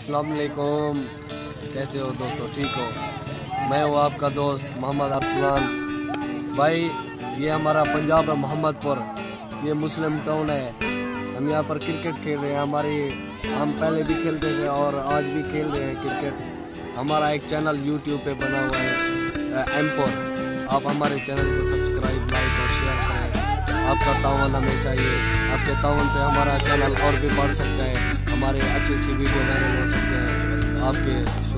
अस्सलाम वालेकुम। कैसे हो दोस्तों, ठीक हो? मैं हूँ आपका दोस्त मोहम्मद अरसलान। भाई ये हमारा पंजाब है, मोहम्मदपुर, ये मुस्लिम टाउन है। हम यहाँ पर क्रिकेट खेल रहे हैं। हम पहले भी खेलते थे और आज भी खेल रहे हैं क्रिकेट। हमारा एक चैनल यूट्यूब पे बना हुआ है एमपोर। आप हमारे चैनल को सब्सक्राइब, लाइक और शेयर करें। आपका तावन हमें चाहिए। आपके तावन से हमारा चैनल और भी बढ़ सकता है, हमारे अच्छी वीडियो वायरल हो सकते हैं। आपके